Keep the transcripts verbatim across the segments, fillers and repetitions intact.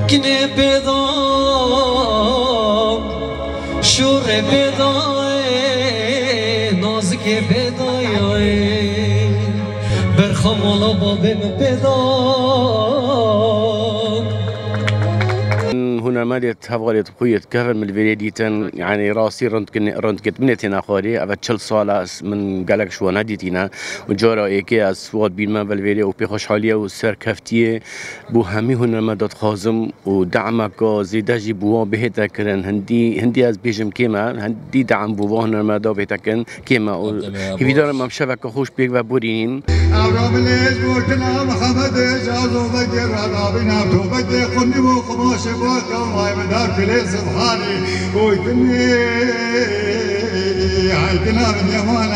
کنه پیدا شور پیدا نازک پیدا برخم والا بابم پیدا هنرمندت هفغالت خویت كهر من الفيديتن يعني راسي رنت كن رنت كت منتنا خاري أبد شل سال من قالك شو نديتنا وجارا إيكي از واد بين ما بالفيديو وبيخش حاليا وسر كفتيه بو همي هنرمندت خازم ودعمك زيدا جي بوا بهتا كرن هندي هندي از بيجم كيما هندي دعم بوا هنرمندا بهتا كن كيما هي دار ما مشابك خوش بيك وبورين أبرام ليش بورتنا محمد جازو بدر رضابنا تو بدر قني وخماش بوك الله مدار كل سبحاني ويتني عيدنا من يمان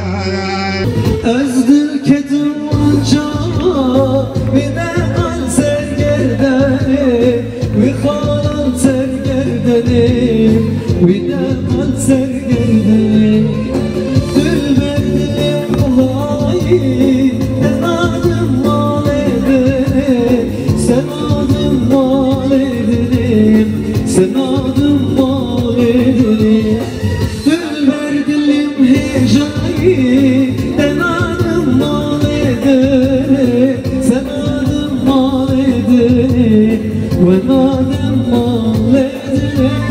أزدل كتم وانجا بنا قل سرگردني وخالن سرگردني بنا قل سرگردني دل بردل والله نادم مال ederim sen adım mal ederim sen adım mal ederim dül verdilim hecayı ben adım mal ederim sen adım mal ederim ben adım mal ederim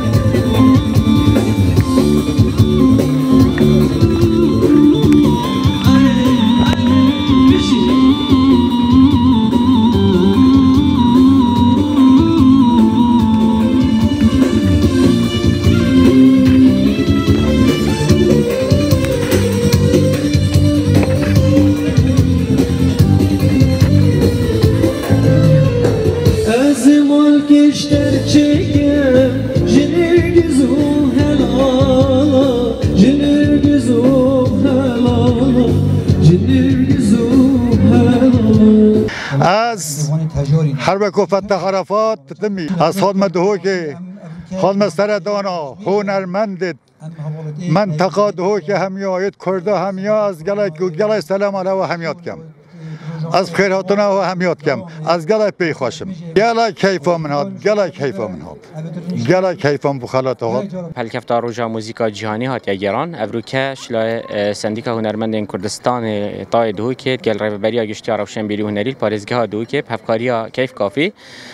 از حرب کوفت خرافات تمی از خادم دهو که خادم سردانا هنرمند منطقه دهو که همیایت کرده همیا از گلای گلای سلام علیه و همیات کم از خیراتنا و همیات کم از گلای پی خوشم گلای کیفا من هات گلای کیفا من هات گلای کیفا بخالات هات هلکفتا روزا موزیکا جهانی هات یگران افروکه شلای سندیکا هنرمندان کردستان تای دهو که گل ریوبریا گشتی روشن بیری هنری پارێزگاه دهو که هفکاریا کیف کافی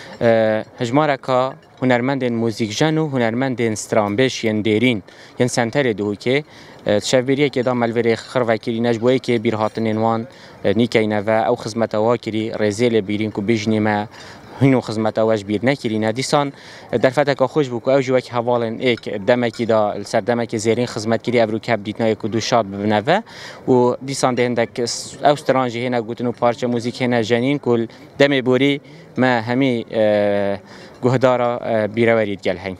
هجمارکا هنرمندان موزیک جن و هنرمندان استرامبش ین دیرین ین سنتر دهو که تشویریه که دام الوری خروکری نجبویی که بیر هاتنین وان نیکینه و او خدمت واکری رزیل بیرین کو بیجنی ما هینو خدمت واج بیر نکرینه دیسان در فتک خوش بکو او جوک حوالن ایک دمکی دا سر دمکی زیرین خدمت کری ابرو کب دیتنای کو دو شاد ببنوه و دیسان دهندک او استرانجی هنه گوتنو پارچه موزیک هنه جنین کل دم بوری ما همی گهدارا بیرورید گل هین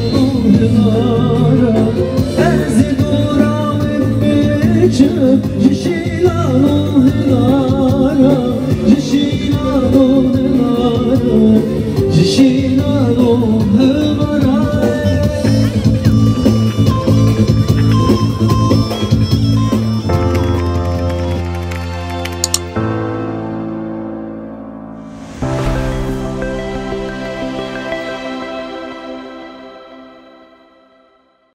Just